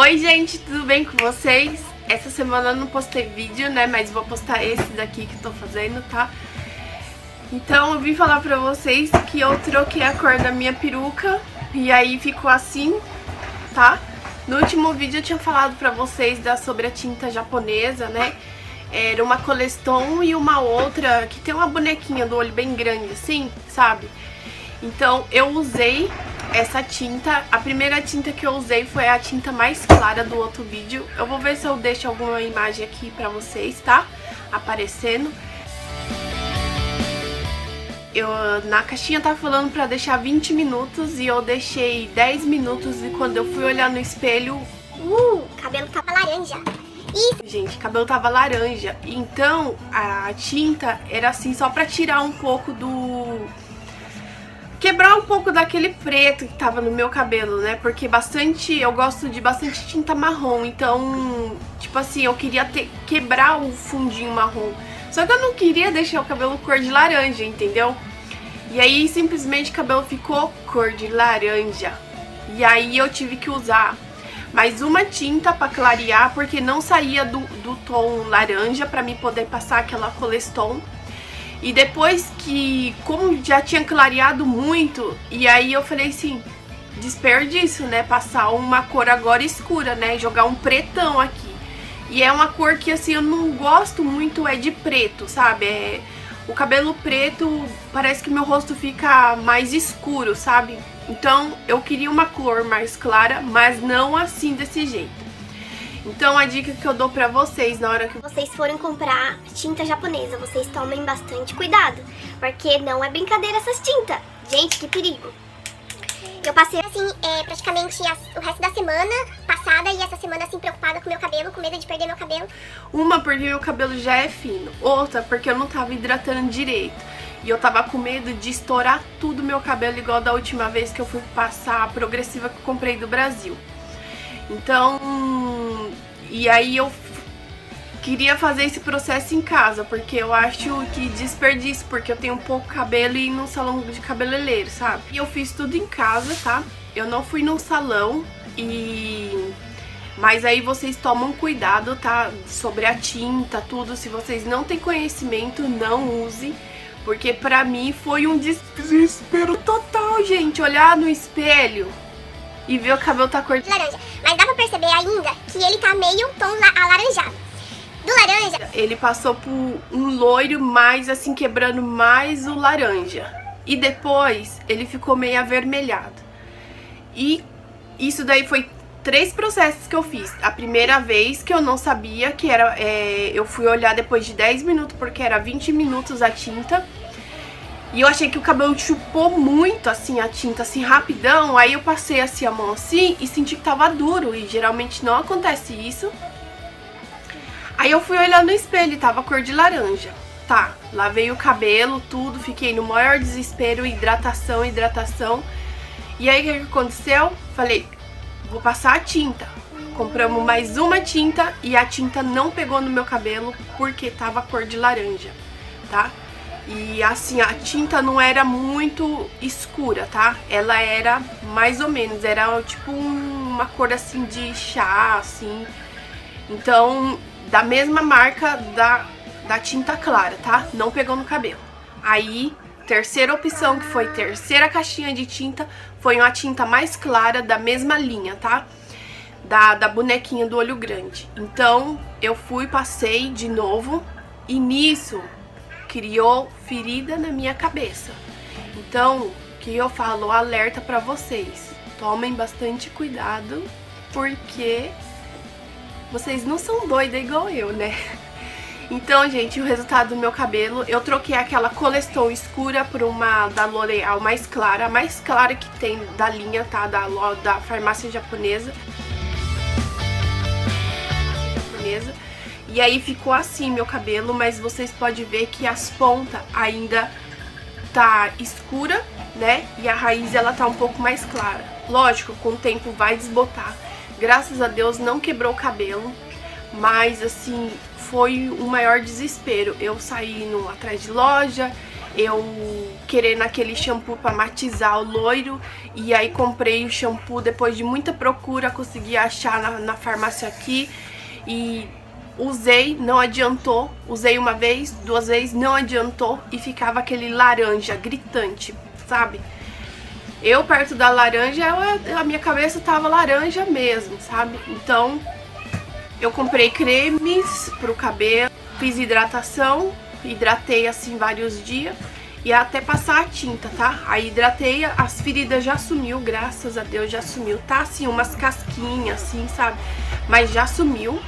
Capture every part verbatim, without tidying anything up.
Oi gente, tudo bem com vocês? Essa semana eu não postei vídeo, né, mas vou postar esse daqui que eu tô fazendo, tá? Então eu vim falar pra vocês que eu troquei a cor da minha peruca e aí ficou assim, tá? No último vídeo eu tinha falado pra vocês da, sobre a tinta japonesa, né? Era uma Coleston e uma outra que tem uma bonequinha do olho bem grande assim, sabe? Então eu usei essa tinta. A primeira tinta que eu usei foi a tinta mais clara do outro vídeo. Eu vou ver se eu deixo alguma imagem aqui pra vocês, tá? Aparecendo. Eu, na caixinha tá falando pra deixar vinte minutos e eu deixei dez minutos e quando eu fui olhar no espelho... Uh, cabelo tava laranja. Isso. Gente, cabelo tava laranja. Então a tinta era assim só pra tirar um pouco do... quebrar um pouco daquele preto que tava no meu cabelo, né? Porque bastante, eu gosto de bastante tinta marrom, então, tipo assim, eu queria ter, quebrar o fundinho marrom. Só que eu não queria deixar o cabelo cor de laranja, entendeu? E aí, simplesmente, o cabelo ficou cor de laranja. E aí, eu tive que usar mais uma tinta pra clarear, porque não saía do, do tom laranja pra mim poder passar aquela Coleston. E depois que, como já tinha clareado muito, e aí eu falei assim, desperdício, né? Passar uma cor agora escura, né? Jogar um pretão aqui. E é uma cor que, assim, eu não gosto muito, é de preto, sabe? É, o cabelo preto, parece que meu rosto fica mais escuro, sabe? Então, eu queria uma cor mais clara, mas não assim, desse jeito. Então a dica que eu dou pra vocês na hora que vocês forem comprar tinta japonesa, vocês tomem bastante cuidado, porque não é brincadeira essas tintas. Gente, que perigo. Eu passei assim, é, praticamente as, o resto da semana passada e essa semana assim preocupada com meu cabelo, com medo de perder meu cabelo. Uma, porque meu cabelo já é fino. Outra, porque eu não tava hidratando direito. E eu tava com medo de estourar tudo meu cabelo, igual da última vez que eu fui passar a progressiva que eu comprei do Brasil. Então, e aí eu queria fazer esse processo em casa, porque eu acho que desperdício, porque eu tenho pouco cabelo e ir num salão de cabeleireiro, sabe? E eu fiz tudo em casa, tá? Eu não fui num salão, e... mas aí vocês tomam cuidado, tá? Sobre a tinta, tudo. Se vocês não têm conhecimento, não use, porque pra mim foi um desespero total, gente. Olhar no espelho e ver o cabelo tá cor de laranja. Mas dá pra perceber ainda que ele tá meio tom alaranjado. Do laranja... ele passou por um loiro mais, assim, quebrando mais o laranja. E depois ele ficou meio avermelhado. E isso daí foi três processos que eu fiz. A primeira vez que eu não sabia que era... É, eu fui olhar depois de dez minutos, porque era vinte minutos a tinta. E eu achei que o cabelo chupou muito, assim, a tinta, assim, rapidão. Aí eu passei, assim, a mão assim e senti que tava duro. E geralmente não acontece isso. Aí eu fui olhar no espelho e tava cor de laranja. Tá, lavei o cabelo, tudo. Fiquei no maior desespero, hidratação, hidratação. E aí o que aconteceu? Falei, vou passar a tinta. Compramos mais uma tinta e a tinta não pegou no meu cabelo porque tava cor de laranja, tá? E assim, a tinta não era muito escura, tá? Ela era mais ou menos, era tipo uma cor assim de chá, assim. Então, da mesma marca da, da tinta clara, tá? Não pegou no cabelo. Aí, terceira opção, que foi terceira caixinha de tinta, foi uma tinta mais clara da mesma linha, tá? Da, da bonequinha do olho grande. Então, eu fui, passei de novo e nisso... criou ferida na minha cabeça. Então, o que eu falo, alerta pra vocês. Tomem bastante cuidado, porque vocês não são doidas igual eu, né? Então, gente, o resultado do meu cabelo, eu troquei aquela Coleston escura por uma da L'Oréal mais clara, a mais clara que tem da linha, tá? Da, da farmácia japonesa. japonesa. E aí ficou assim meu cabelo, mas vocês podem ver que as pontas ainda tá escura, né? E a raiz ela tá um pouco mais clara. Lógico, com o tempo vai desbotar. Graças a Deus não quebrou o cabelo, mas assim, foi o maior desespero. Eu saí no, atrás de loja, eu querendo aquele shampoo pra matizar o loiro, e aí comprei o shampoo depois de muita procura, consegui achar na, na farmácia aqui, e usei, não adiantou, usei uma vez, duas vezes, não adiantou, e ficava aquele laranja gritante, sabe? Eu perto da laranja, eu, a minha cabeça tava laranja mesmo, sabe? Então, eu comprei cremes pro cabelo, fiz hidratação, hidratei assim vários dias e até passar a tinta, tá? Aí hidratei, as feridas já sumiu, graças a Deus já sumiu. Tá assim, umas casquinhas assim, sabe? Mas já sumiu.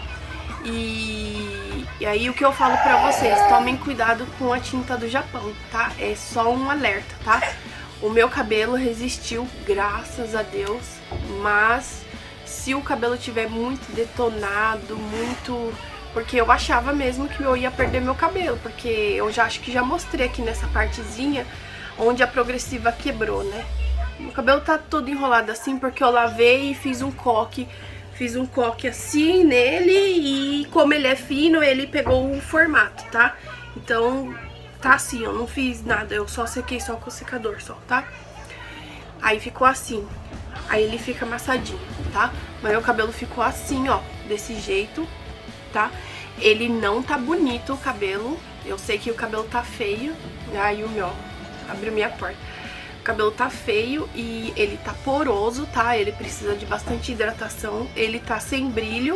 E, e aí o que eu falo pra vocês, tomem cuidado com a tinta do Japão, tá? É só um alerta, tá? O meu cabelo resistiu, graças a Deus, mas se o cabelo tiver muito detonado, muito... Porque eu achava mesmo que eu ia perder meu cabelo, porque eu já acho que já mostrei aqui nessa partezinha onde a progressiva quebrou, né? Meu cabelo tá todo enrolado assim porque eu lavei e fiz um coque, fiz um coque assim nele e como ele é fino, ele pegou o formato, tá? Então tá assim, eu não fiz nada, eu só sequei só com o secador só, tá? Aí ficou assim, aí ele fica amassadinho, tá? Mas meu cabelo ficou assim, ó, desse jeito, tá? Ele não tá bonito o cabelo. Eu sei que o cabelo tá feio. Aí o meu, abriu minha porta. O cabelo tá feio e ele tá poroso, tá? Ele precisa de bastante hidratação. Ele tá sem brilho.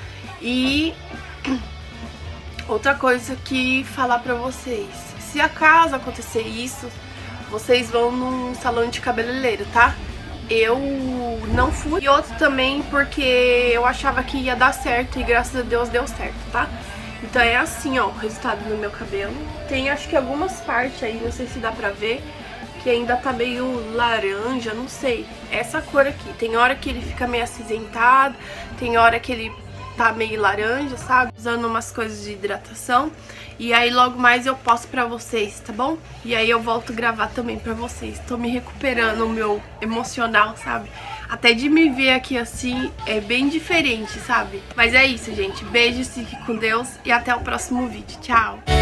E outra coisa que falar pra vocês, se acaso acontecer isso, vocês vão num salão de cabeleireiro, tá? Eu não fui. E outro também porque eu achava que ia dar certo e graças a Deus deu certo, tá? Então é assim, ó, o resultado do meu cabelo. Tem acho que algumas partes aí, não sei se dá pra ver, que ainda tá meio laranja, não sei. Essa cor aqui, tem hora que ele fica meio acinzentado, tem hora que ele tá meio laranja, sabe? Usando umas coisas de hidratação. E aí logo mais eu posto pra vocês, tá bom? E aí eu volto a gravar também pra vocês. Tô me recuperando o meu emocional, sabe? Até de me ver aqui assim é bem diferente, sabe? Mas é isso, gente. Beijos, fique com Deus e até o próximo vídeo. Tchau!